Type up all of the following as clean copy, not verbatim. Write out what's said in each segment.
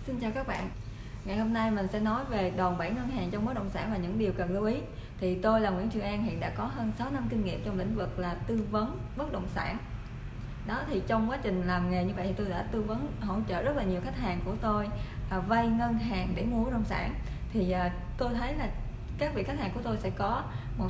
Xin chào các bạn. Ngày hôm nay mình sẽ nói về đòn bẩy ngân hàng trong bất động sản và những điều cần lưu ý. Thì tôi là Nguyễn Trường An, hiện đã có hơn 6 năm kinh nghiệm trong lĩnh vực là tư vấn bất động sản. Đó, thì trong quá trình làm nghề như vậy thì tôi đã tư vấn hỗ trợ rất là nhiều khách hàng của tôi vay ngân hàng để mua bất động sản. Thì tôi thấy là các vị khách hàng của tôi sẽ có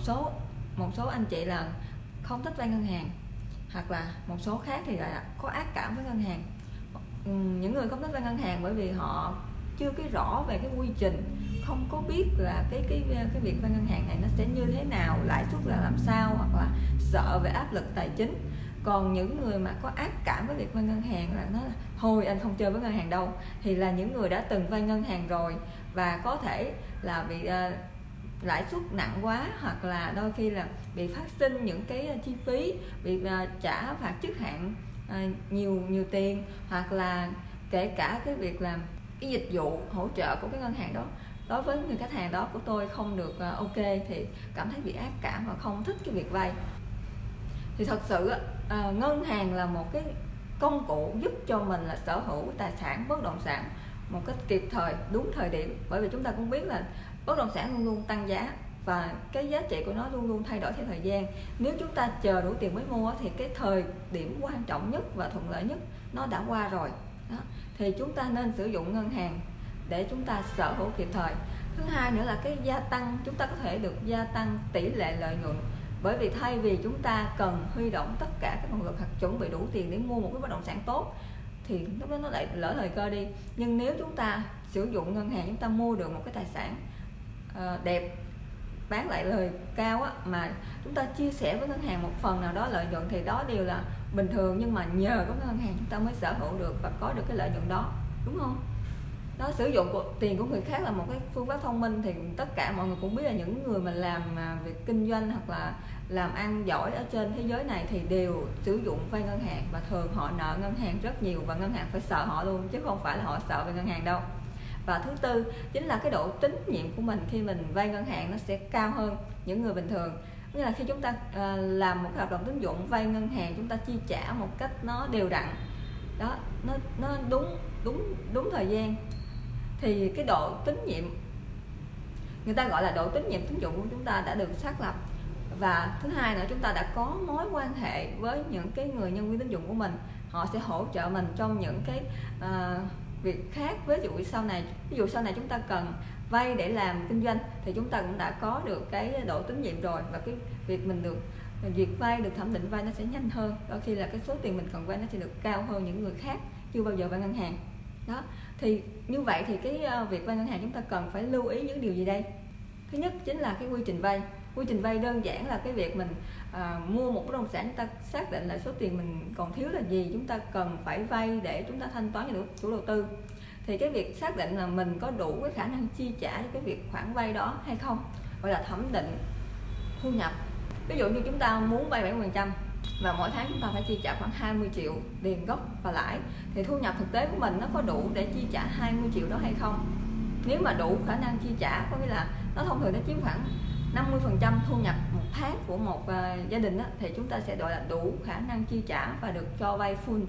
một số anh chị là không thích vay ngân hàng, hoặc là một số khác thì là có ác cảm với ngân hàng. Những người không thích vay ngân hàng bởi vì họ chưa cái rõ về cái quy trình, không có biết là cái việc vay ngân hàng này nó sẽ như thế nào, lãi suất là làm sao, hoặc là sợ về áp lực tài chính. Còn những người mà có ác cảm với việc vay ngân hàng là nói là thôi anh không chơi với ngân hàng đâu, thì là những người đã từng vay ngân hàng rồi và có thể là bị lãi suất nặng quá, hoặc là đôi khi là bị phát sinh những cái chi phí, bị trả phạt trước hạn nhiều tiền, hoặc là kể cả cái việc làm cái dịch vụ hỗ trợ của cái ngân hàng đó đối với người khách hàng đó của tôi không được ok, thì cảm thấy bị ác cảm và không thích cái việc vay. Thì thật sự ngân hàng là một cái công cụ giúp cho mình là sở hữu tài sản bất động sản một cách kịp thời, đúng thời điểm. Bởi vì chúng ta cũng biết là bất động sản luôn luôn tăng giá và cái giá trị của nó luôn luôn thay đổi theo thời gian. Nếu chúng ta chờ đủ tiền mới mua thì cái thời điểm quan trọng nhất và thuận lợi nhất nó đã qua rồi đó. Thì chúng ta nên sử dụng ngân hàng để chúng ta sở hữu kịp thời. Thứ hai nữa là cái gia tăng, chúng ta có thể được gia tăng tỷ lệ lợi nhuận. Bởi vì thay vì chúng ta cần huy động tất cả các nguồn lực hoặc chuẩn bị đủ tiền để mua một cái bất động sản tốt thì lúc đó nó lại lỡ thời cơ đi. Nhưng nếu chúng ta sử dụng ngân hàng, chúng ta mua được một cái tài sản đẹp, bán lại lời cao á, mà chúng ta chia sẻ với ngân hàng một phần nào đó lợi nhuận thì đó đều là bình thường, nhưng mà nhờ có ngân hàng chúng ta mới sở hữu được và có được cái lợi nhuận đó, đúng không? Đó, sử dụng tiền của người khác là một cái phương pháp thông minh. Thì tất cả mọi người cũng biết là những người mà làm việc kinh doanh hoặc là làm ăn giỏi ở trên thế giới này thì đều sử dụng vay ngân hàng, và thường họ nợ ngân hàng rất nhiều và ngân hàng phải sợ họ luôn, chứ không phải là họ sợ về ngân hàng đâu. Và thứ tư chính là cái độ tín nhiệm của mình khi mình vay ngân hàng nó sẽ cao hơn những người bình thường. Nghĩa là khi chúng ta làm một cái hợp đồng tín dụng vay ngân hàng, chúng ta chi trả một cách nó đều đặn đó, nó đúng thời gian, thì cái độ tín nhiệm, người ta gọi là độ tín nhiệm tín dụng của chúng ta đã được xác lập. Và thứ hai nữa, chúng ta đã có mối quan hệ với những cái người nhân viên tín dụng của mình, họ sẽ hỗ trợ mình trong những cái việc khác. Ví dụ sau này chúng ta cần vay để làm kinh doanh thì chúng ta cũng đã có được cái độ tín nhiệm rồi, và cái việc mình được duyệt vay, được thẩm định vay nó sẽ nhanh hơn. Đôi khi là cái số tiền mình cần vay nó sẽ được cao hơn những người khác chưa bao giờ vay ngân hàng đó. Thì như vậy thì cái việc vay ngân hàng chúng ta cần phải lưu ý những điều gì đây? Thứ nhất chính là cái quy trình vay. Quy trình vay đơn giản là cái việc mình mua một bất động sản, chúng ta xác định là số tiền mình còn thiếu là gì, chúng ta cần phải vay để chúng ta thanh toán cho chủ đầu tư. Thì cái việc xác định là mình có đủ cái khả năng chi trả cho cái việc khoản vay đó hay không, gọi là thẩm định thu nhập. Ví dụ như chúng ta muốn vay 7% và mỗi tháng chúng ta phải chi trả khoảng 20 triệu tiền gốc và lãi, thì thu nhập thực tế của mình nó có đủ để chi trả 20 triệu đó hay không? Nếu mà đủ khả năng chi trả, có nghĩa là nó thông thường nó chiếm khoảng 50% thu nhập một tháng của một gia đình đó, thì chúng ta sẽ gọi là đủ khả năng chi trả và được cho vay full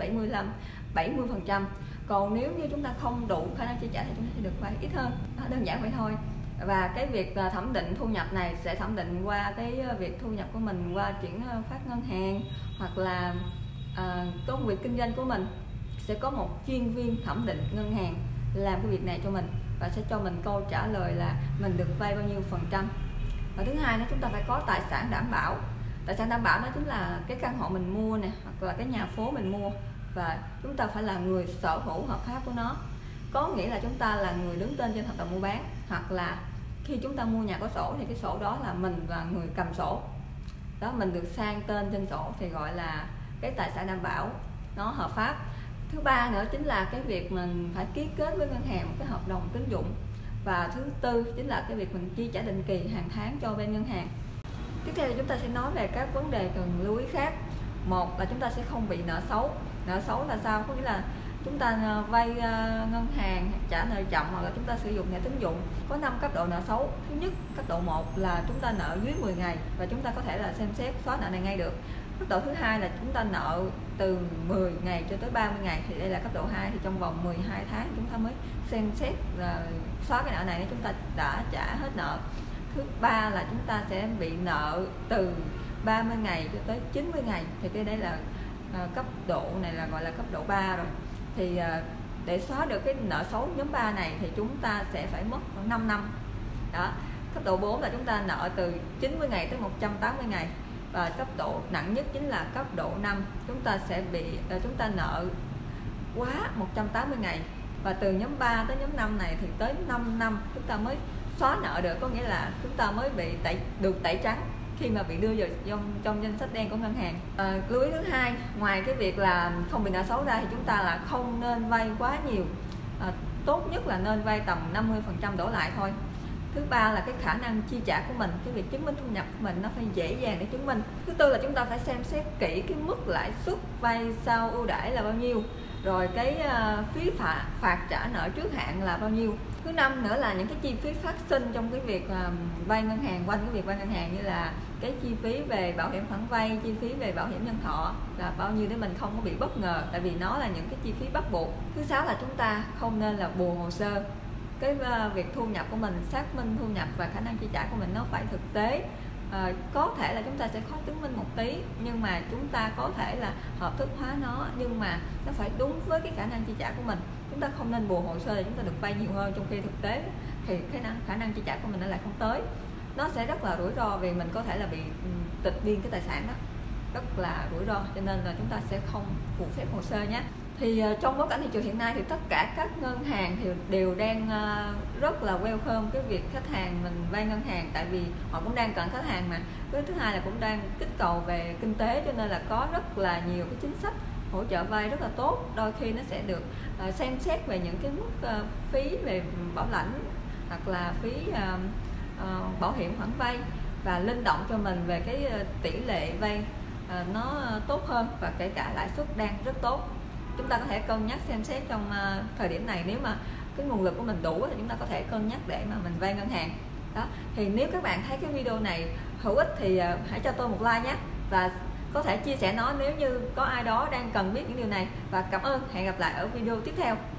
70%. Còn nếu như chúng ta không đủ khả năng chi trả thì chúng ta sẽ được vay ít hơn, đơn giản vậy thôi. Và cái việc thẩm định thu nhập này sẽ thẩm định qua cái việc thu nhập của mình qua chuyển phát ngân hàng, hoặc là công việc kinh doanh của mình sẽ có một chuyên viên thẩm định ngân hàng làm cái việc này cho mình, và sẽ cho mình câu trả lời là mình được vay bao nhiêu %. Và thứ hai nữa, chúng ta phải có tài sản đảm bảo. Tài sản đảm bảo đó chính là cái căn hộ mình mua nè, hoặc là cái nhà phố mình mua, và chúng ta phải là người sở hữu hợp pháp của nó. Có nghĩa là chúng ta là người đứng tên trên hợp đồng mua bán, hoặc là khi chúng ta mua nhà có sổ thì cái sổ đó là mình là người cầm sổ đó, mình được sang tên trên sổ thì gọi là cái tài sản đảm bảo, nó hợp pháp. Thứ ba nữa chính là cái việc mình phải ký kết với ngân hàng một cái hợp đồng tín dụng. Và thứ tư chính là cái việc mình chi trả định kỳ hàng tháng cho bên ngân hàng. Tiếp theo thì chúng ta sẽ nói về các vấn đề cần lưu ý khác. Một là chúng ta sẽ không bị nợ xấu. Nợ xấu là sao? Có nghĩa là chúng ta vay ngân hàng trả nợ chậm, hoặc là chúng ta sử dụng thẻ tín dụng. Có 5 cấp độ nợ xấu. Thứ nhất, cấp độ 1 là chúng ta nợ dưới 10 ngày và chúng ta có thể là xem xét xóa nợ này ngay được. Cấp độ thứ hai là chúng ta nợ từ 10 ngày cho tới 30 ngày thì đây là cấp độ 2, thì trong vòng 12 tháng chúng ta mới xem xét là xóa cái nợ này nếu chúng ta đã trả hết nợ. Thứ ba là chúng ta sẽ bị nợ từ 30 ngày cho tới 90 ngày, thì cái đây là cấp độ này là gọi là cấp độ 3 rồi. Thì để xóa được cái nợ xấu nhóm 3 này thì chúng ta sẽ phải mất khoảng 5 năm. Đó. Cấp độ 4 là chúng ta nợ từ 90 ngày tới 180 ngày. Và cấp độ nặng nhất chính là cấp độ 5, chúng ta sẽ bị chúng ta nợ quá 180 ngày. Và từ nhóm 3 tới nhóm 5 này thì tới 5 năm chúng ta mới xóa nợ được, có nghĩa là chúng ta mới bị được tẩy trắng khi mà bị đưa vào trong danh sách đen của ngân hàng. Lưu ý thứ hai, ngoài cái việc là không bị nợ xấu ra thì chúng ta là không nên vay quá nhiều, tốt nhất là nên vay tầm 50% đổ lại thôi. Thứ ba là cái khả năng chi trả của mình, cái việc chứng minh thu nhập của mình nó phải dễ dàng để chứng minh. Thứ tư là chúng ta phải xem xét kỹ cái mức lãi suất vay sau ưu đãi là bao nhiêu, rồi cái phí phạt trả nợ trước hạn là bao nhiêu. Thứ năm nữa là những cái chi phí phát sinh trong cái việc vay ngân hàng, quanh cái việc vay ngân hàng, như là cái chi phí về bảo hiểm khoản vay, chi phí về bảo hiểm nhân thọ là bao nhiêu để mình không có bị bất ngờ, tại vì nó là những cái chi phí bắt buộc. Thứ sáu là chúng ta không nên là bù hồ sơ. Cái việc thu nhập của mình, xác minh thu nhập và khả năng chi trả của mình nó phải thực tế. Có thể là chúng ta sẽ khó chứng minh một tí, nhưng mà chúng ta có thể là hợp thức hóa nó, nhưng mà nó phải đúng với cái khả năng chi trả của mình. Chúng ta không nên bù hồ sơ để chúng ta được vay nhiều hơn, trong khi thực tế thì khả năng chi trả của mình nó lại không tới. Nó sẽ rất là rủi ro vì mình có thể là bị tịch biên cái tài sản đó, rất là rủi ro, cho nên là chúng ta sẽ không phù phép hồ sơ nhé. Thì trong bối cảnh thị trường hiện nay thì tất cả các ngân hàng thì đều đang rất là welcome cái việc khách hàng mình vay ngân hàng, tại vì họ cũng đang cần khách hàng mà. Cái thứ hai là cũng đang kích cầu về kinh tế, cho nên là có rất là nhiều cái chính sách hỗ trợ vay rất là tốt. Đôi khi nó sẽ được xem xét về những cái mức phí về bảo lãnh hoặc là phí bảo hiểm khoản vay, và linh động cho mình về cái tỷ lệ vay nó tốt hơn, và kể cả lãi suất đang rất tốt. Chúng ta có thể cân nhắc xem xét trong thời điểm này, nếu mà cái nguồn lực của mình đủ thì chúng ta có thể cân nhắc để mà mình vay ngân hàng. Đó. Thì nếu các bạn thấy cái video này hữu ích thì hãy cho tôi một like nhé, và có thể chia sẻ nó nếu như có ai đó đang cần biết những điều này. Và cảm ơn, hẹn gặp lại ở video tiếp theo.